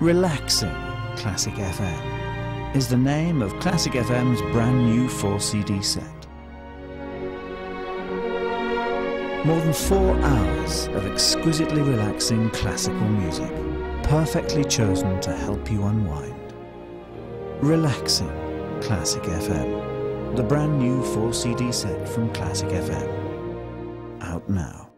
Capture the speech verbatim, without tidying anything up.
Relaxing Classic F M is the name of Classic F M's brand new four C D set. More than four hours of exquisitely relaxing classical music, perfectly chosen to help you unwind. Relaxing Classic F M, the brand new four C D set from Classic F M. Out now.